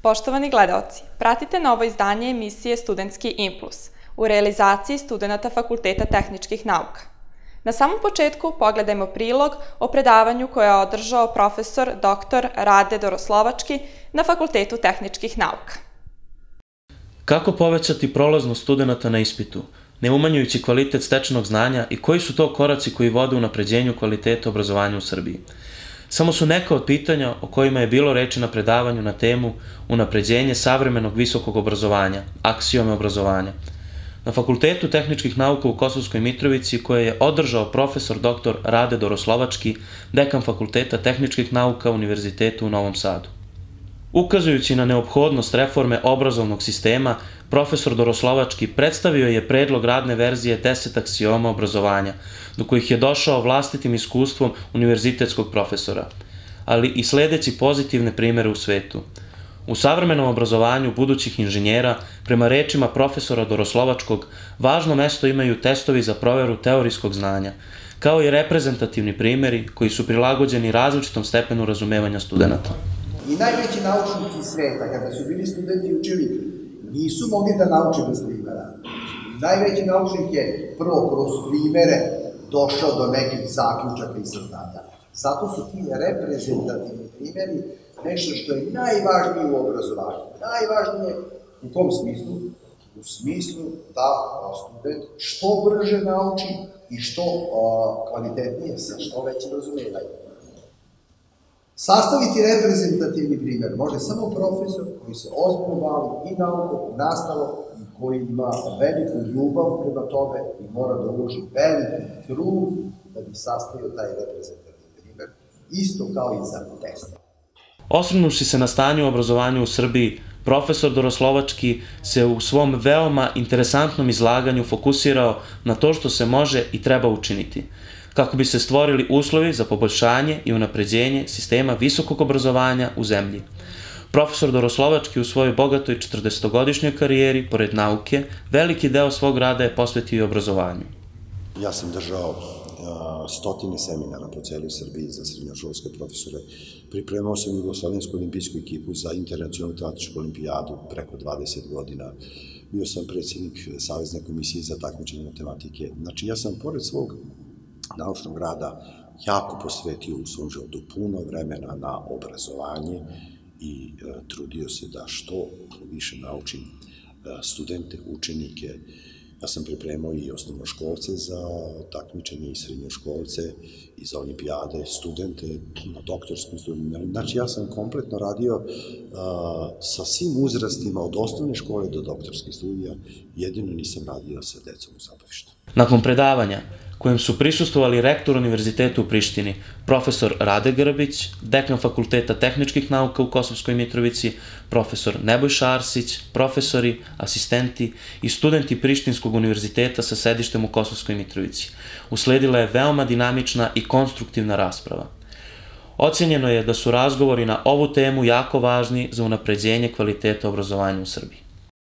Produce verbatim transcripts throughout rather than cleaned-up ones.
Poštovani gledaoci, pratite novo izdanje emisije Studentski impuls u realizaciji studenta Fakulteta tehničkih nauka. Na samom početku pogledajmo prilog o predavanju koje je održao profesor doktor Rade Doroslovački na Fakultetu tehničkih nauka. Kako povećati prolaznost studenta na ispitu, ne umanjujući kvalitet stečenog znanja i koji su to koraci koji vode u unapređenju kvaliteta obrazovanja u Srbiji? Samo su neka od pitanja o kojima je bilo reči na predavanju na temu unapređenje savremenog visokog obrazovanja, aksiome obrazovanja. Na Fakultetu tehničkih nauka u Kosovskoj Mitrovici, koje je održao profesor doktor Rade Doroslovački, dekan Fakulteta tehničkih nauka Univerzitetu u Novom Sadu. Ukazujući na neophodnost reforme obrazovnog sistema, profesor Doroslovački predstavio je predlog radne verzije deset aksioma obrazovanja, do kojih je došao vlastitim iskustvom univerzitetskog profesora, ali i sledeći pozitivne primere u svetu. U savremenom obrazovanju budućih inženjera, prema rečima profesora Doroslovačkog, važno mesto imaju testovi za proveru teorijskog znanja, kao i reprezentativni primeri koji su prilagođeni različitom stepenu razumevanja studenta. I najveći naučnici sveta, kada su bili studenti učili, nisu mogli da nauče bez primera. Najveći naučnik je prvo kroz primere došao do nekih zaključaka i saznanja. Zato su ti reprezentativni primeri nešto što je najvažnije u obrazovanju. Najvažnije u kom smislu? U smislu da student što brže nauči i što kvalitetnije sa što većim razumevanjem. Sastaviti reprezentativni primjer može samo profesor koji se ozbiljno bavi i naukom, i nastavom, i koji ima veliku ljubav prema tome i mora da uloži veliki trud da bi sastavio taj reprezentativni primjer, isto kao i za test. Osvrnuši se na stanje u obrazovanju u Srbiji, profesor Doroslovački se u svom veoma interesantnom izlaganju fokusirao na to što se može i treba učiniti, kako bi se stvorili uslovi za poboljšanje i unapređenje sistema visokog obrazovanja u zemlji. Profesor Doroslovački u svojoj bogatoj četrdesetogodišnjoj karijeri, pored nauke, veliki deo svog rada je posvetio i obrazovanju. Ja sam držao stotine seminara po celoj Srbiji za srednjoškolske profesore. Pripremao sam Jugoslovensku olimpijsku ekipu za internacionalnu atletičku olimpijadu preko dvadeset godina. Bio sam predsjednik Savezne komisije za takmičenje matematike. Znači, ja sam pored svog naučnog rada jako posvetio u svom životu puno vremena na obrazovanje i trudio se da što više naučim studente, učenike. Ja sam pripremao i osnovnoškolce za takmičenje i srednjoškolce i za olimpijade, studente na doktorskim studijima. Znači, ja sam kompletno radio sa svim uzrastima od osnovne škole do doktorskih studija, jedino nisam radio sa decom u zabavištu. Nakon predavanja, kojem su prisustvovali rektor Univerziteta u Prištini, profesor Rade Grbić, dekan Fakulteta tehničkih nauka u Kosovskoj Mitrovici, profesor Nebojša Arsić, profesori, asistenti i studenti Prištinskog univerziteta sa sedištem u Kosovskoj Mitrovici, usledila je veoma dinamična i konstruktivna rasprava. Ocenjeno je da su razgovori na ovu temu jako važni za unapređenje kvaliteta obrazovanja u Srbiji.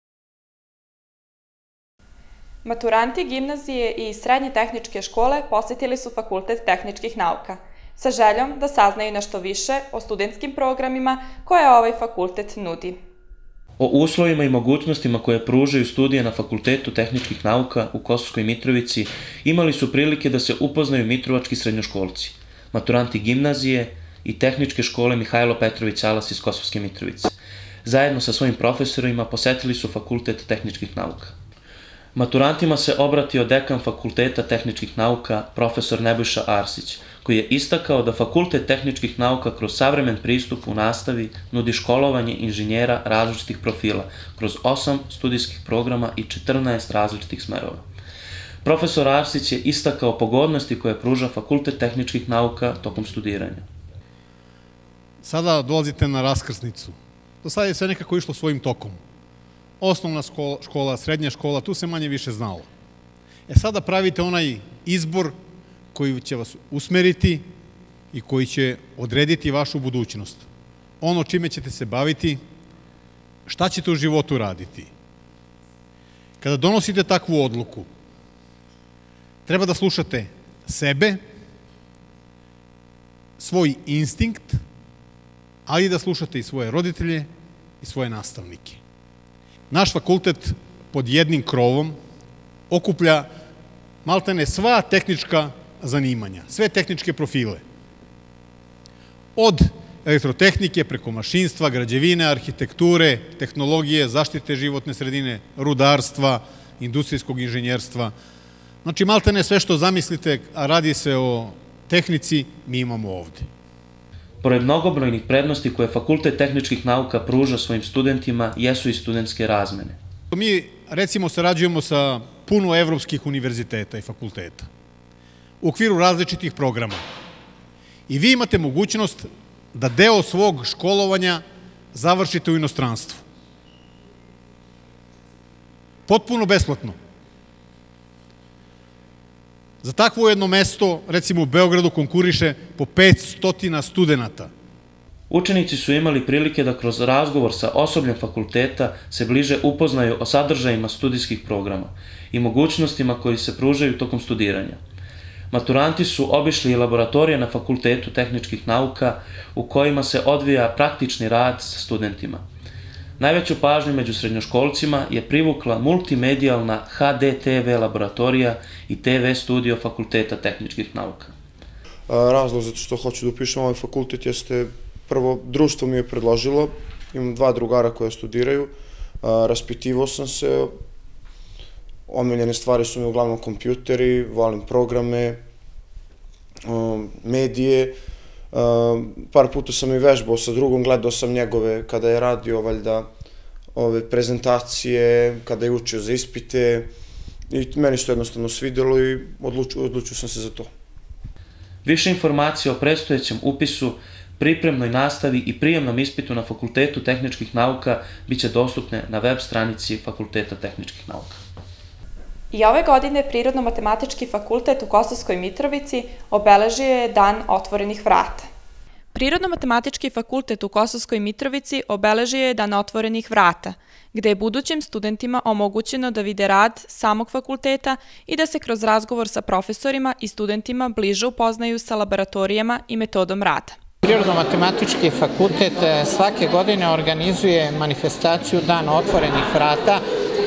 Maturanti gimnazije i srednje tehničke škole posetili su Fakultet tehničkih nauka, sa željom da saznaju nešto više o studentskim programima koje ovaj fakultet nudi. O uslovima i mogućnostima koje pružaju studije na Fakultetu tehničkih nauka u Kosovskoj Mitrovici imali su prilike da se upoznaju mitrovački srednjoškolci, maturanti gimnazije i tehničke škole Mihajlo Petrović Alas iz Kosovske Mitrovice. Zajedno sa svojim profesorima posetili su Fakultet tehničkih nauka. Maturantima se obratio dekan Fakulteta tehničkih nauka, profesor Nebojša Arsić, koji je istakao da Fakultet tehničkih nauka kroz savremen pristup u nastavi nudi školovanje inženjera različitih profila, kroz osam studijskih programa i četrnaest različitih smerova. Profesor Arsić je istakao pogodnosti koje pruža Fakultet tehničkih nauka tokom studiranja. Sada dolazite na raskrsnicu. Do sada je sve nekako išlo svojim tokom. Osnovna škola, srednja škola, tu se manje više znalo. E sada pravite onaj izbor koji će vas usmeriti i koji će odrediti vašu budućnost. Ono čime ćete se baviti, šta ćete u životu raditi. Kada donosite takvu odluku, treba da slušate sebe, svoj instinkt, ali i da slušate i svoje roditelje i svoje nastavnike. Naš fakultet pod jednim krovom okuplja maltene sva tehnička zanimanja, sve tehničke profile. Od elektrotehnike preko mašinstva, građevine, arhitekture, tehnologije, zaštite životne sredine, rudarstva, industrijskog inženjerstva. Znači, maltene sve što zamislite, a radi se o tehnici, mi imamo ovde. Pored mnogobrojnih prednosti koje Fakultet tehničkih nauka pruža svojim studentima, jesu i studentske razmene. Mi, recimo, sarađujemo sa puno evropskih univerziteta i fakulteta u okviru različitih programa. I vi imate mogućnost da deo svog školovanja završite u inostranstvu. Potpuno besplatno. Za takvo jedno mesto, recimo u Beogradu, konkuriše po petsto studenta. Učenici su imali prilike da kroz razgovor sa osobljem fakulteta se bliže upoznaju o sadržajima studijskih programa i mogućnostima koji se pružaju tokom studiranja. Maturanti su obišli i laboratorije na Fakultetu tehničkih nauka u kojima se odvija praktični rad sa studentima. Najveću pažnju među srednjoškolcima je privukla multimedijalna ha de te ve laboratorija i te ve studio Fakulteta tehničkih nauka. Razlog zato što hoću da upišem ovaj fakultet jeste, prvo, društvo mi je predložilo, imam dva drugara koja studiraju, raspitivao sam se, omiljene stvari su mi uglavnom kompjuteri, volim programe, medije, par puta sam i vežbao sa drugom, gledao sam njegove kada je radio valjda ove prezentacije, kada je učio za ispite i meni se to jednostavno svidelo i odlučio sam se za to. Više informacija o predstojećem upisu, pripremnoj nastavi i prijemnom ispitu na Fakultetu tehničkih nauka biće dostupne na web stranici Fakulteta tehničkih nauka. I ove godine Prirodno-matematički fakultet u Kosovskoj Mitrovici obeležio je Dan otvorenih vrata. Prirodno-matematički fakultet u Kosovskoj Mitrovici obeležio je Dan otvorenih vrata, gde je budućim studentima omogućeno da vide rad samog fakulteta i da se kroz razgovor sa profesorima i studentima bliže upoznaju sa laboratorijama i metodom rada. Prirodno-matematički fakultet svake godine organizuje manifestaciju Dan otvorenih vrata,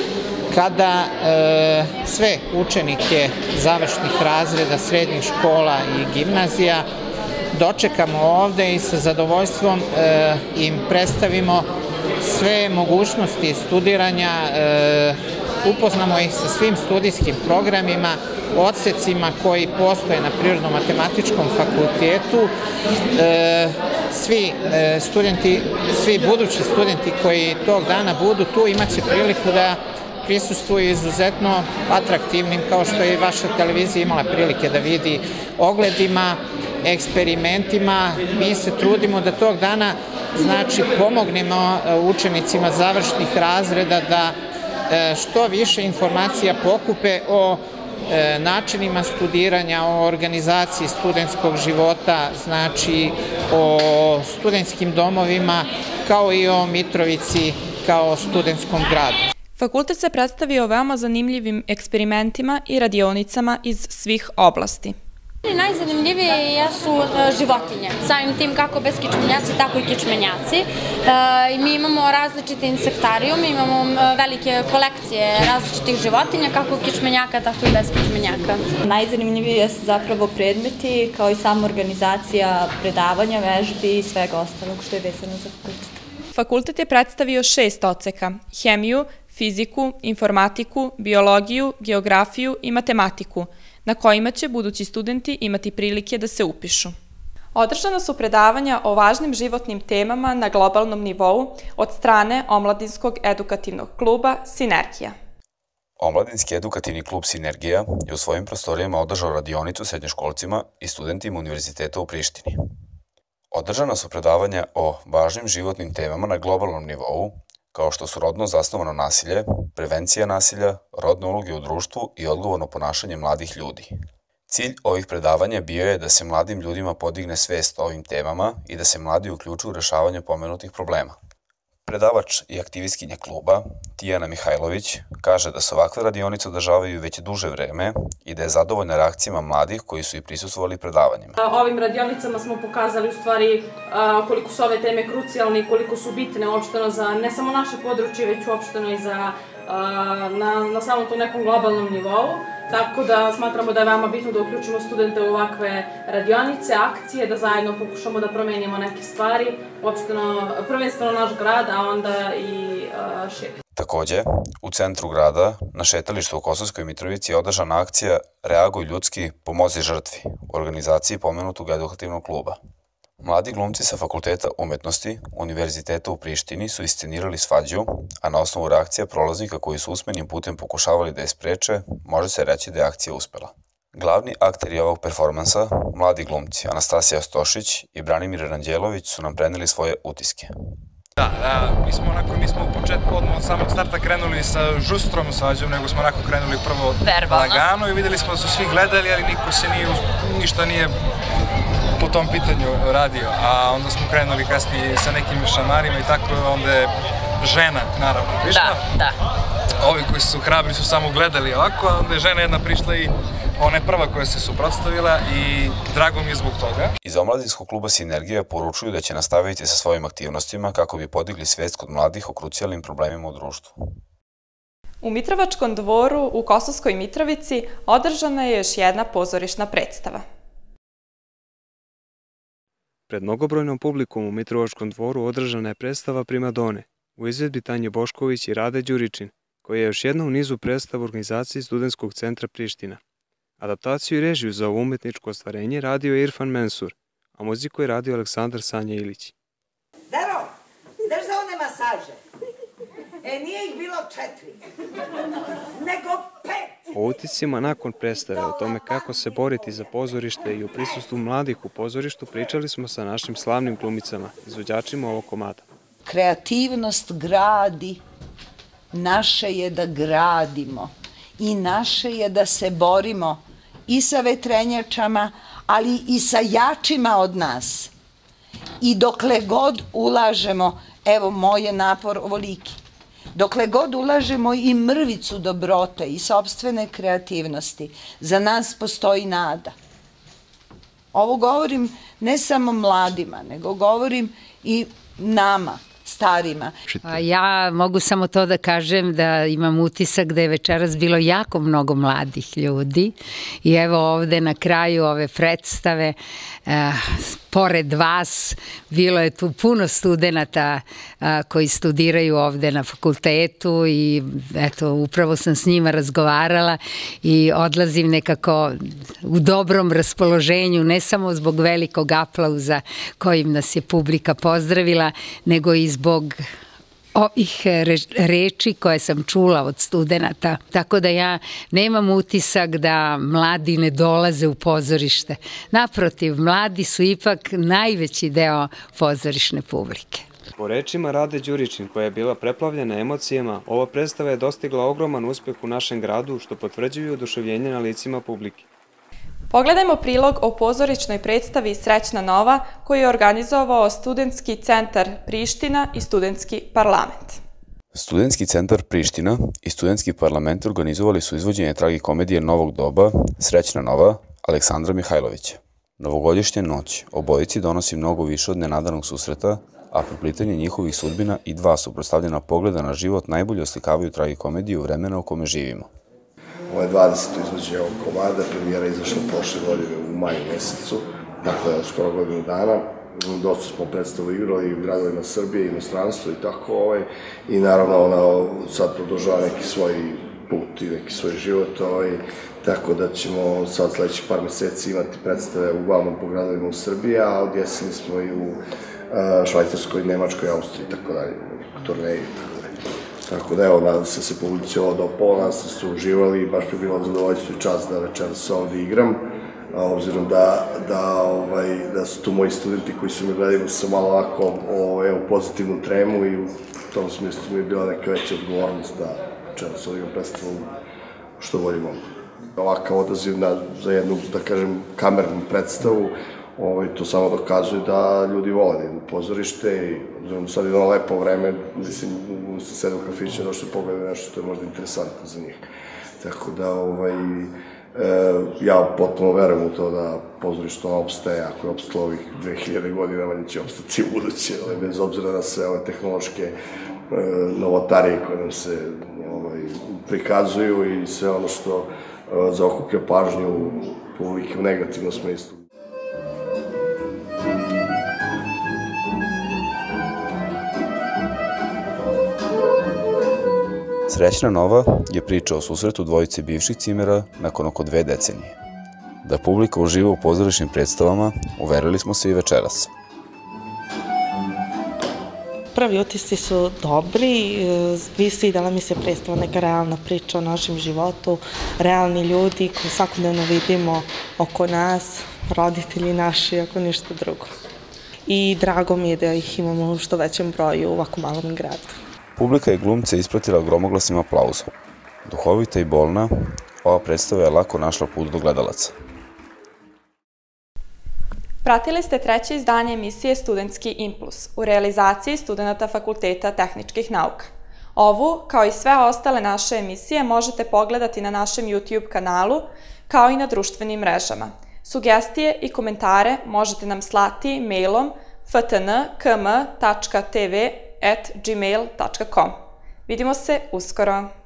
kada e, sve učenike završnih razreda, srednjih škola i gimnazija dočekamo ovde i sa zadovoljstvom e, im predstavimo sve mogućnosti studiranja, e, upoznamo ih sa svim studijskim programima, odsecima koji postoje na Prirodno-matematičkom fakultetu. E, svi e, studenti, svi budući studenti koji tog dana budu tu imaće priliku da prisustvuju izuzetno atraktivnim, kao što je i vaša televizija imala prilike da vidi, ogledima, eksperimentima. Mi se trudimo da tog dana, znači, pomognemo učenicima završnih razreda da što više informacija pokupe o načinima studiranja, o organizaciji studentskog života, znači o studentskim domovima, kao i o Mitrovici kao studentskom gradu. Fakultet se predstavio veoma zanimljivim eksperimentima i radionicama iz svih oblasti. Najzanimljivije jesu životinje, samim tim kako beskičmenjaci, tako i kičmenjaci. Mi imamo različite insektarijume, imamo velike kolekcije različitih životinja, kako kičmenjaka, tako i beskičmenjaka. Najzanimljivije jesu zapravo predmeti, kao i sama organizacija predavanja, vežbi i svega ostalog što je vezano za fakultet. Fakultet je predstavio šest odseka: hemiju, fiziku, informatiku, biologiju, geografiju i matematiku, na kojima će budući studenti imati prilike da se upišu. Održana su predavanja o važnim životnim temama na globalnom nivou od strane Omladinskog edukativnog kluba Sinergija. Omladinski edukativni klub Sinergija je u svojim prostorijama održao radionicu srednjoškolcima i studentima Univerziteta u Prištini. Održana su predavanja o važnim životnim temama na globalnom nivou, kao što su rodno zasnovano nasilje, prevencija nasilja, rodne uloge u društvu i odgovorno ponašanje mladih ljudi. Cilj ovih predavanja bio je da se mladim ljudima podigne svest o ovim temama i da se mladi uključu u rešavanje pomenutih problema. Predavač i aktivistkinja kluba, Tijana Mihajlović, kaže da se ovakve radionice održavaju već duže vreme i da je zadovoljna reakcijama mladih koji su i prisustvovali predavanjima. Ovim radionicama smo pokazali u stvari koliko su ove teme krucijalne i koliko su bitne uopšteno za ne samo naše područje, već uopšteno i za na samom tom nekom globalnom nivou. Tako da smatramo da je veoma bitno da uključimo studente u ovakve radionice, akcije, da zajedno pokušamo da promenimo neke stvari, uopšteno prvenstveno naš grad, a onda i šire. Takođe, u centru grada, na šetalištu u Kosovskoj Mitrovici je održana akcija Reaguj ljudski, pomozi žrtvi u organizaciji pomenutog edukativnog kluba. Mladi glumci sa Fakulteta umetnosti Univerziteta u Prištini su iscenirali svađu, a na osnovu reakcija prolaznika koji su usmenim putem pokušavali da je spreče, može se reći da je akcija uspela. Glavni akteri ovog performansa, mladi glumci Anastasija Stošić i Branimir Ranđelović su nam preneli svoje utiske. Da, da, mi smo onako, nismo u početku od samog starta krenuli sa žustrom svađom, nego smo onako krenuli prvo lagano i videli smo da su svi gledali, ali niko se nije, ništa nije po tom pitanju radio, a onda smo krenuli kasnije sa nekim šamarima i tako, onda je žena, naravno, prišla. Da, da. Ovi koji su hrabri su samo gledali ovako, a onda je žena jedna prišla i ona je prva koja se suprotstavila i drago mi je zbog toga. Iz omladinskog kluba Sinergija poručuju da će nastaviti sa svojim aktivnostima kako bi podigli svest kod mladih o krucijalnim problemima u društvu. U Mitrovačkom dvoru u Kosovskoj Mitrovici održana je još jedna pozorišna predstava. Pred mnogobrojnom publikom u Mitrovačkom dvoru održana je predstava Primadone u izvedbi Tanje Bošković i Rade Đuričin, koja je još jedna u nizu predstava u organizaciji Studentskog centra Priština. Adaptaciju i režiju za ovo umetničko ostvarenje radio je Irfan Mensur, a muziku je radio Aleksandar Sanja Ilić. Daro, znaš za one masaže? E, nije ih bilo četiri, nego pet. O utiscima nakon predstave, o tome kako se boriti za pozorište i u prisustvu mladih u pozorištu pričali smo sa našim slavnim glumicama, izvođačima ovog komada. Kreativnost gradi, naše je da gradimo i naše je da se borimo i sa vetrenjačama, ali i sa jačima od nas. I dokle god ulažemo, evo moj je napor ovoliki, dokle god ulažemo i mrvicu dobrote i sopstvene kreativnosti, za nas postoji nada. Ovo govorim ne samo mladima, nego govorim i nama, starima. Ja mogu samo to da kažem da imam utisak da je večeras bilo jako mnogo mladih ljudi i evo ovde na kraju ove predstave, pored vas, bilo je tu puno studenata koji studiraju ovde na fakultetu i eto, upravo sam s njima razgovarala i odlazim nekako u dobrom raspoloženju, ne samo zbog velikog aplauza kojim nas je publika pozdravila, nego i zbog ovih reči koje sam čula od studenata. Tako da ja nemam utisak da mladi ne dolaze u pozorište. Naprotiv, mladi su ipak najveći deo pozorišne publike. Po rečima Rade Đuričin, koja je bila preplavljena emocijama, ova predstava je dostigla ogroman uspeh u našem gradu, što potvrđuju oduševljenje na licima publike. Pogledajmo prilog o pozorišnoj predstavi Srećna nova koju je organizovao Studentski centar Priština i Studentski parlament. Studentski centar Priština i Studentski parlament organizovali su izvođenje tragikomedije Novog doba Srećna nova Aleksandra Mihajlovića. Novogodišnja noć obojici donosi mnogo više od nenadanog susreta, a preplitanje njihovih sudbina i dva suprotstavljena pogleda na život najbolje oslikavaju tragikomediju vremena u kome živimo. Ovo je dvadeseto izvođenje ovog komada, premijera je izašla prošle godine u maju mesecu, dakle skoro godinu dana. Dosta smo predstavu igrali u gradovima Srbije, inostranstvo i tako ovaj. I naravno ona sad produžava neki svoj put i neki svoj život, ovaj. Tako da ćemo sad sledećih par meseci imati predstave uglavnom po gradovima u Srbiji, a od jeseni smo i u Švajcarskoj, Nemačkoj, Austriji i tako dalje, turneji i tako dalje. Tako da evo, nadam se se publici ovo dopalo, nadam se su uživali i baš bi bilo zadovoljstvo i čast da večeras ovde igram, obzirom da su tu moji studenti koji su me gledali sa malo ovako pozitivnu tremu i u tom smislu mi je bila neka veća odgovornost da večeras ovdje igram predstavu što bolje mogu. Ovakav odaziv za jednu, da kažem, kamernu predstavu Ovaj, to samo dokazuje da ljudi vole da idu u pozorište i sad je ono lepo vreme, mislim, se sede u kafiću, došli pogledaju nešto što je možda interesantno za njih. Tako da, ovaj, e, ja potpuno verujem u to da pozorište opstaje, ako je opstalo ovih dve hiljade godina, manje će opstati u buduće, ovaj, bez obzira na sve ove tehnološke e, novotarije koje nam se ovaj, prikazuju i sve ono što e, zaokuplja pažnju publike u negativnom smislu. Srećna nova je priča o susretu dvojice bivših cimera nakon oko dve decenije. Da publika uživa u pozorišnim predstavama, uverili smo se i večeras. Prvi utisci su dobri, svidela mi se predstava neka realna priča o našem životu, realni ljudi koji svakodnevno vidimo oko nas, roditelji naši, ako ništa drugo. I drago mi je da ih imamo u što većem broju u ovako malom gradu. Publika i glumce ispratila gromoglasnim aplauzom. Duhovita i bolna, ova predstava je lako našla put do gledalaca. Pratili ste treće izdanje emisije Studentski impuls u realizaciji studenta Fakulteta tehničkih nauka. Ovu, kao i sve ostale naše emisije, možete pogledati na našem YouTube kanalu, kao i na društvenim mrežama. Sugestije i komentare možete nam slati mailom f t n k m tačka t v at gmail tačka com. Vidimo se uskoro!